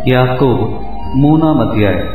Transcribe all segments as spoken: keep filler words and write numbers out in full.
യാക്കോബ് മൂന്നാം അധ്യായം.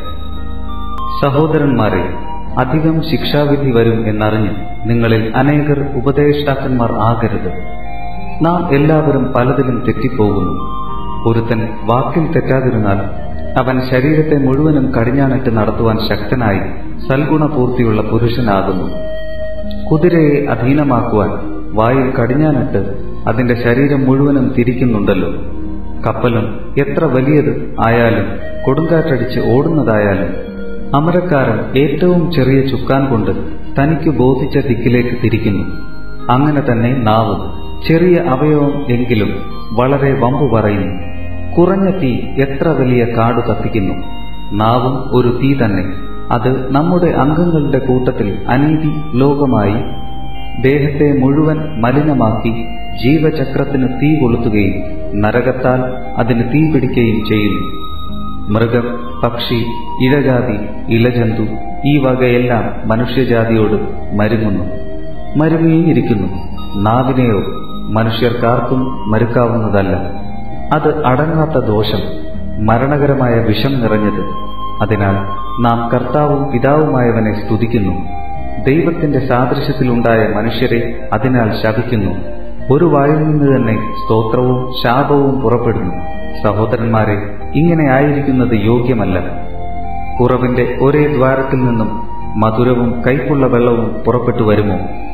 സഹോദരന്മാരെ, അധികം ശിക്ഷാവിധി വരും എന്നറിഞ്ഞ് നിങ്ങളിൽ അനേകർ ഉപദേഷ്ടാക്കന്മാർ ആകരുത്. നാം എല്ലാവരും പലതിലും തെറ്റിപ്പോകുന്നു. ഒരുത്തൻ വാക്കിൽ തെറ്റാതിരുന്നാൽ അവൻ ശരീരത്തെ മുഴുവനും കടിഞ്ഞാണിട്ട് നടത്തുവാൻ ശക്തനായി സൽഗുണപൂർത്തിയുള്ള പുരുഷനാകുന്നു. കുതിരയെ അധീനമാക്കുവാൻ വായിൽ കടിഞ്ഞാണിട്ട് അതിന്റെ ശരീരം മുഴുവനും തിരിക്കുന്നുണ്ടല്ലോ. കപ്പലും എത്ര വലിയത് ആയാലും കൊടുങ്കാറ്റടിച്ച് ഓടുന്നതായാലും അമരക്കാരൻ ഏറ്റവും ചെറിയ ചുക്കാൻ കൊണ്ട് തനിക്ക് ബോധിച്ച ദിക്കിലേക്ക് തിരിക്കുന്നു. അങ്ങനെ തന്നെ നാവ്, ചെറിയ അവയവം എങ്കിലും വളരെ വമ്പു പറയുന്നു. കുറഞ്ഞ തീ എത്ര വലിയ കാട് കത്തിക്കുന്നു. നാവും ഒരു തീ തന്നെ. അത് നമ്മുടെ അംഗങ്ങളുടെ കൂട്ടത്തിൽ അനീതി ലോകമായി ദേഹത്തെ മുഴുവൻ മലിനമാക്കി ജീവചക്രത്തിന് തീ കൊളുത്തുകയും നരകത്താൽ അതിന് തീ പിടിക്കുകയും ചെയ്യുന്നു. മൃഗം, പക്ഷി, ഇഴജാതി, ഇലജന്തു ഈ വകയെല്ലാം മനുഷ്യജാതിയോട് മരുങ്ങുന്നു, മരുങ്ങിയിരിക്കുന്നു. നാവിനെയോ മനുഷ്യർക്കാർക്കും മരുക്കാവുന്നതല്ല. അത് അടങ്ങാത്ത ദോഷം, മരണകരമായ വിഷം നിറഞ്ഞത്. അതിനാൽ നാം കർത്താവും പിതാവുമായവനെ സ്തുതിക്കുന്നു. ദൈവത്തിന്റെ സാദൃശ്യത്തിലുണ്ടായ മനുഷ്യരെ അതിനാൽ ശപിക്കുന്നു. ഒരു വായിൽ നിന്ന് തന്നെ സ്തോത്രവും ശാപവും പുറപ്പെടുന്നു. സഹോദരന്മാരെ, ഇങ്ങനെ ആയിരിക്കുന്നത് യോഗ്യമല്ല. കുറവിന്റെ ഒരേ ദ്വാരത്തിൽ നിന്നും മധുരവും കയ്പുള്ള വെള്ളവും പുറപ്പെട്ടു വരുമോ?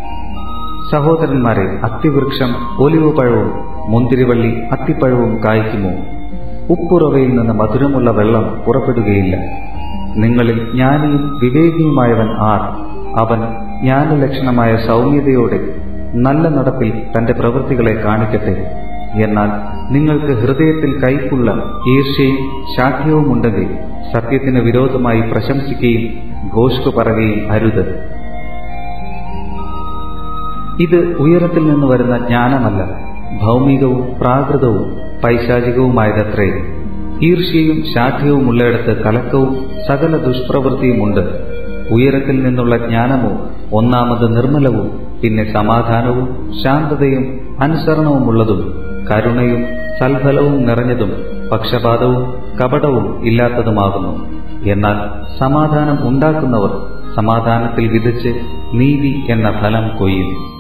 സഹോദരന്മാരെ, അത്തിവൃക്ഷം ഒലിവ് പഴവും മുന്തിരിവള്ളി അത്തിപ്പഴവും കായ്ക്കുമോ? ഉപ്പുറവയിൽ നിന്ന് മധുരമുള്ള വെള്ളം പുറപ്പെടുകയില്ല. നിങ്ങളിൽ ജ്ഞാനിയും വിവേകിയുമായവൻ ആർ? അവൻ ജ്ഞാനലക്ഷണമായ സൗമ്യതയോടെ നല്ല നടപ്പിൽ തന്റെ പ്രവൃത്തികളെ കാണിക്കട്ടെ. എന്നാൽ നിങ്ങൾക്ക് ഹൃദയത്തിൽ കയ്പുള്ള ഈർഷ്യയും ശാഠ്യവും ഉണ്ടെങ്കിൽ സത്യത്തിന് വിരോധമായി പ്രശംസിക്കുകയും ഘോഷ്കു പറയുകയും അരുത്. ഇത് ഉയരത്തിൽ നിന്ന് വരുന്ന ജ്ഞാനമല്ല, ഭൗമികവും പ്രാകൃതവും പൈശാചികവുമായതത്രേ. ഈർഷ്യയും ശാഠ്യവും ഉള്ളയിടത്ത് കലക്കവും സകല ദുഷ്പ്രവൃത്തിയുമുണ്ട്. ഉയരത്തിൽ നിന്നുള്ള ജ്ഞാനമോ ഒന്നാമത് നിർമ്മലവും, പിന്നെ സമാധാനവും ശാന്തതയും അനുസരണവുമുള്ളതും കരുണയും സൽഫലവും നിറഞ്ഞതും പക്ഷപാതവും കപടവും ഇല്ലാത്തതുമാകുന്നു. എന്നാൽ സമാധാനം ഉണ്ടാക്കുന്നവർ സമാധാനത്തിൽ വിതച്ച് നീതി എന്ന ഫലം കൊയ്യും.